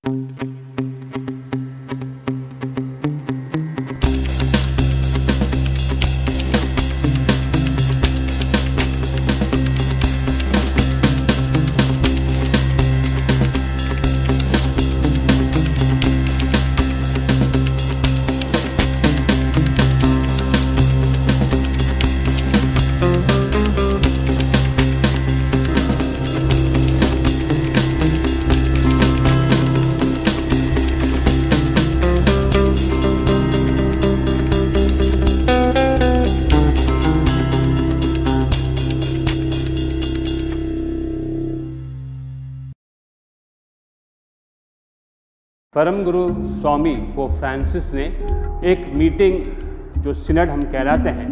परम गुरु स्वामी pope Francis ने एक मीटिंग जो सिनड हम कहलाते हैं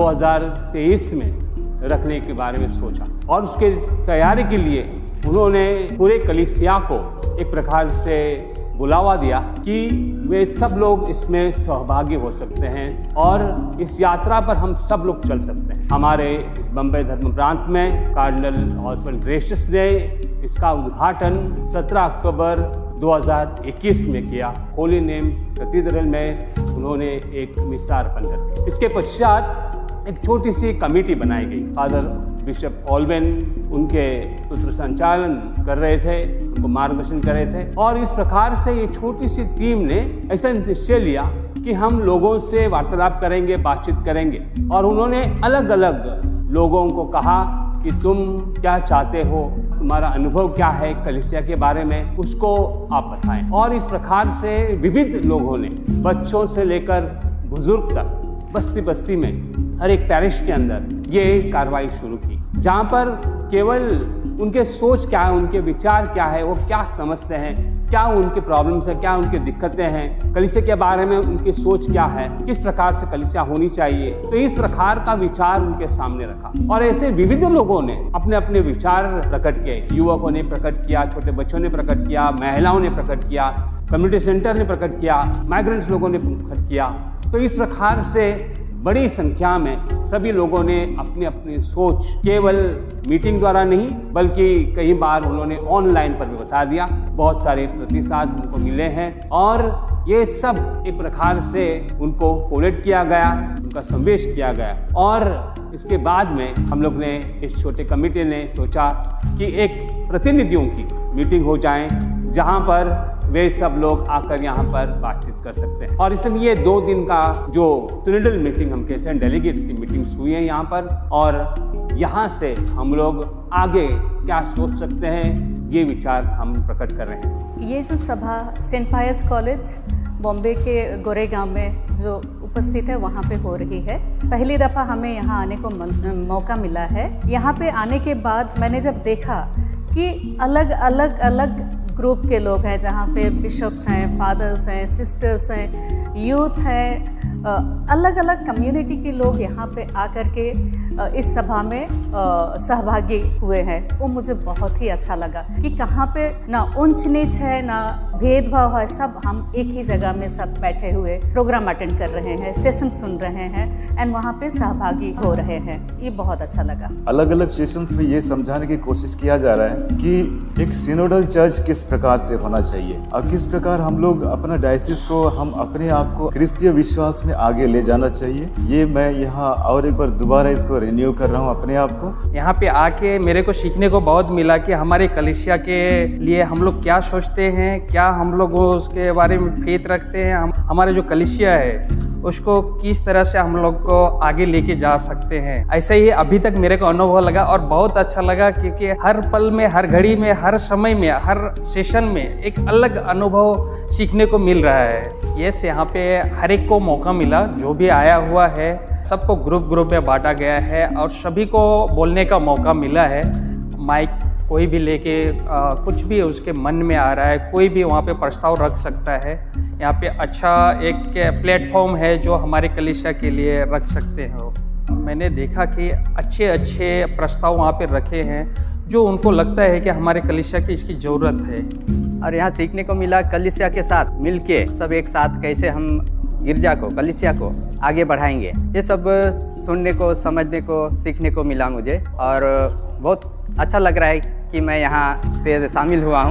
2023 में रखने के बारे में सोचा और उसके तैयारी के लिए उन्होंने पूरे कलीसिया को एक प्रकार से बुलावा दिया कि वे सब लोग इसमें सहभागी हो सकते हैं और इस यात्रा पर हम सब लोग चल सकते हैं। हमारे इस बम्बई धर्म प्रांत में कार्डिनल ऑसवाल्ड ग्रेशियस ने इसका उद्घाटन 17 अक्टूबर 2021 में किया। होली नेम कैथेड्रल में उन्होंने एक मिसा अर्पण कर। इसके पश्चात एक छोटी सी कमेटी बनाई गई। फादर बिशप ऑल्वेन उनके सूत्र संचालन कर रहे थे, उनको मार्गदर्शन कर रहे थे और इस प्रकार से ये छोटी सी टीम ने ऐसा निश्चय लिया कि हम लोगों से वार्तालाप करेंगे, बातचीत करेंगे और उन्होंने अलग अलग लोगों को कहा कि तुम क्या चाहते हो, तुम्हारा अनुभव क्या है कलीसिया के बारे में, उसको आप बताएं। और इस प्रकार से विविध लोगों ने बच्चों से लेकर बुजुर्ग तक बस्ती बस्ती में हर एक पैरिश के अंदर ये कार्रवाई शुरू की, जहाँ पर केवल उनके सोच क्या है, उनके विचार क्या है, वो क्या समझते हैं, क्या उनके प्रॉब्लम्स है, क्या उनकी दिक्कतें हैं, कलीसिया के बारे में उनकी सोच क्या है, किस प्रकार से कलीसिया होनी चाहिए। तो इस प्रकार का विचार उनके सामने रखा और ऐसे विविध लोगों ने अपने अपने विचार प्रकट किए। युवकों ने प्रकट किया, छोटे बच्चों ने प्रकट किया, महिलाओं ने प्रकट किया, कम्युनिटी सेंटर ने प्रकट किया, माइग्रेंट्स लोगों ने प्रकट किया। तो इस प्रकार से बड़ी संख्या में सभी लोगों ने अपनी अपनी सोच केवल मीटिंग द्वारा नहीं बल्कि कई बार उन्होंने ऑनलाइन पर भी बता दिया। बहुत सारे प्रतिसाद उनको मिले हैं और ये सब एक प्रकार से उनको फॉरवर्ड किया गया, उनका संदेश किया गया। और इसके बाद में हम लोग ने इस छोटे कमेटी ने सोचा कि एक प्रतिनिधियों की मीटिंग हो जाए जहाँ पर वे सब लोग आकर यहाँ पर बातचीत कर सकते हैं। और इसलिए 2 दिन का जो सिनोडल मीटिंग हम कहते हैं, डेलीगेट्स की मीटिंग्स हुई हैं यहाँ पर और यहाँ से हम लोग आगे क्या सोच सकते हैं ये विचार हम प्रकट कर रहे हैं। ये जो सभा सेंट पायस कॉलेज बॉम्बे के गोरेगांव में जो उपस्थित है वहाँ पे हो रही है। पहली दफ़ा हमें यहाँ आने को मौका मिला है। यहाँ पे आने के बाद मैंने जब देखा कि अलग अलग ग्रुप के लोग हैं, जहाँ पे बिशप्स हैं, फादर्स हैं, सिस्टर्स हैं, यूथ हैं, अलग अलग कम्युनिटी के लोग यहाँ पे आकर के इस सभा में सहभागी हुए हैं। वो मुझे बहुत ही अच्छा लगा कि कहाँ पे ना ऊंच नीच है, ना भेदभाव है, सब हम एक ही जगह में सब बैठे हुए प्रोग्राम अटेंड कर रहे हैं, सेशन सुन रहे हैं एंड वहाँ पे सहभागी हो रहे हैं। ये बहुत अच्छा लगा। अलग अलग सेशंस में ये समझाने की कोशिश किया जा रहा है कि एक सिनोडल चर्च किस प्रकार से होना चाहिए और किस प्रकार हम लोग अपना डायसिस को, हम अपने आप को क्रिस्तीय विश्वास में आगे ले जाना चाहिए। ये मैं यहाँ और एक बार दोबारा इसको रिन्यू कर रहा हूँ अपने आप को। यहाँ पे आके मेरे को सीखने को बहुत मिला कि हमारे कलीसिया के लिए हम लोग क्या सोचते हैं, क्या हम लोग उसके बारे में फेथ रखते हैं, हमारे जो कलीसिया है उसको किस तरह से हम लोग को आगे लेके जा सकते हैं। ऐसा ही अभी तक मेरे को अनुभव लगा और बहुत अच्छा लगा क्योंकि हर पल में, हर घड़ी में, हर समय में, हर सेशन में एक अलग अनुभव सीखने को मिल रहा है। ये यहाँ पे हर एक को मौका मिला, जो भी आया हुआ है सबको ग्रुप में बांटा गया है और सभी को बोलने का मौका मिला है। माइक कोई भी लेके कुछ भी उसके मन में आ रहा है, कोई भी वहाँ पे प्रस्ताव रख सकता है। यहाँ पे अच्छा एक प्लेटफॉर्म है जो हमारे कलीसिया के लिए रख सकते हो। मैंने देखा कि अच्छे प्रस्ताव वहाँ पे रखे हैं जो उनको लगता है कि हमारे कलीसिया की इसकी ज़रूरत है। और यहाँ सीखने को मिला कलीसिया के साथ मिलके सब एक साथ कैसे हम गिरजा को, कलीसिया को आगे बढ़ाएंगे। ये सब सुनने को, समझने को, सीखने को मिला मुझे और बहुत अच्छा लग रहा है कि मैं यहाँ पे शामिल हुआ हूँ।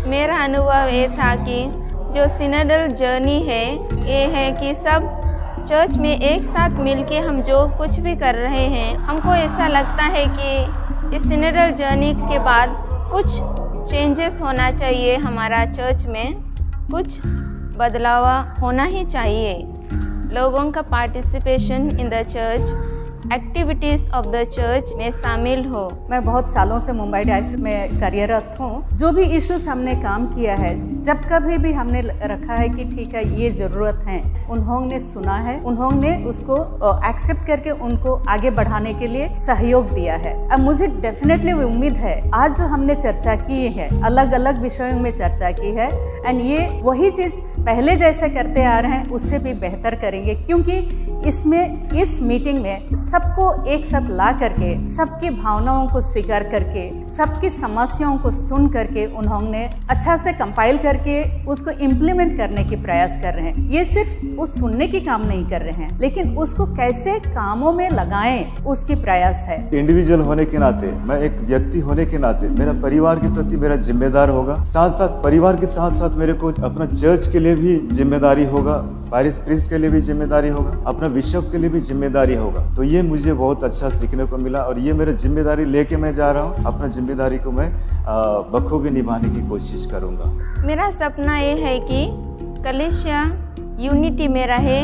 मेरा अनुभव ये था कि जो सिनोडल जर्नी है ये है कि सब चर्च में एक साथ मिलके हम जो कुछ भी कर रहे हैं, हमको ऐसा लगता है कि इस सिनोडल जर्नी के बाद कुछ चेंजेस होना चाहिए, हमारा चर्च में कुछ बदलाव होना ही चाहिए। लोगों का participation in the church, activities of the church में शामिल हो। मैं बहुत सालों से मुंबई डायसिस में कार्यरत हूँ। जो भी इश्यूज हमने काम किया है, जब कभी भी हमने रखा है कि ठीक है ये ज़रूरत है, उन्होंने सुना है, उन्होंने उसको एक्सेप्ट करके उनको आगे बढ़ाने के लिए सहयोग दिया है। अब मुझे डेफिनेटली उम्मीद है आज जो हमने चर्चा की है, अलग अलग विषयों में चर्चा की है, एंड ये वही चीज़ पहले जैसे करते आ रहे हैं उससे भी बेहतर करेंगे, क्योंकि इसमें इस मीटिंग में सबको एक साथ ला करके, सबकी भावनाओं को स्वीकार करके, सबकी समस्याओं को सुन करके उन्होंने अच्छा से कंपाइल करके उसको इम्प्लीमेंट करने की प्रयास कर रहे हैं। ये सिर्फ वो सुनने की काम नहीं कर रहे हैं, लेकिन उसको कैसे कामों में लगाएं उसकी प्रयास है। इंडिविजुअल होने के नाते, मैं एक व्यक्ति होने के नाते मेरा परिवार के प्रति मेरा जिम्मेदार होगा, साथ साथ परिवार के साथ साथ मेरे को अपना चर्च के लिए भी जिम्मेदारी होगा, पैरिश प्रीस्ट के लिए भी जिम्मेदारी होगा, अपना बिशप के लिए भी जिम्मेदारी होगा। तो ये मुझे बहुत अच्छा सीखने को मिला और ये मेरा जिम्मेदारी लेके मैं जा रहा हूँ। अपना जिम्मेदारी को मैं बखूबी निभाने की कोशिश करूँगा। मेरा सपना ये है कि कलीसिया यूनिटी में रहे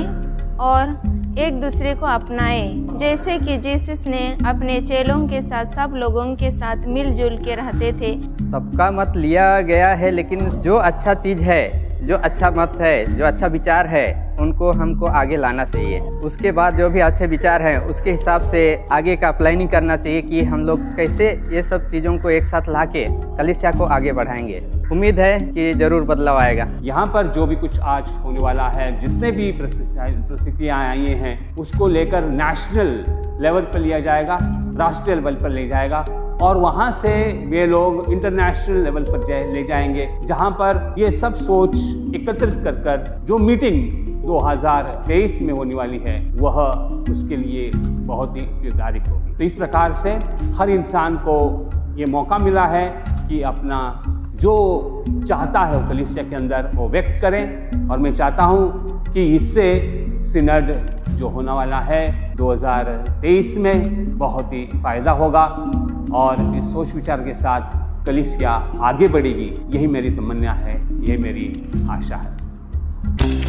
और एक दूसरे को अपनाए, जैसे कि जीसस ने अपने चेलों के साथ सब लोगों के साथ मिलजुल के रहते थे। सबका मत लिया गया है, लेकिन जो अच्छा चीज़ है, जो अच्छा मत है, जो अच्छा विचार है, उनको हमको आगे लाना चाहिए। उसके बाद जो भी अच्छे विचार हैं उसके हिसाब से आगे का प्लानिंग करना चाहिए कि हम लोग कैसे ये सब चीज़ों को एक साथ ला के कलीसिया को आगे बढ़ाएंगे। उम्मीद है कि ज़रूर बदलाव आएगा। यहाँ पर जो भी कुछ आज होने वाला है, जितने भी प्रतिक्रियाएँ आई हैं, उसको लेकर नेशनल लेवल पर लिया जाएगा, राष्ट्रीय लेवल पर ले जाएगा और वहाँ से वे लोग इंटरनेशनल लेवल पर ले जाएंगे, जहाँ पर ये सब सोच एकत्रित कर जो मीटिंग 2023 में होने वाली है वह उसके लिए बहुत ही उपयोगदायक होगी। तो इस प्रकार से हर इंसान को ये मौका मिला है कि अपना जो चाहता है वो कलीसिया के अंदर वो व्यक्त करें, और मैं चाहता हूँ कि इससे सिनड जो होने वाला है 2023 में बहुत ही फायदा होगा और इस सोच विचार के साथ कलीसिया आगे बढ़ेगी। यही मेरी तमन्ना है, यही मेरी आशा है।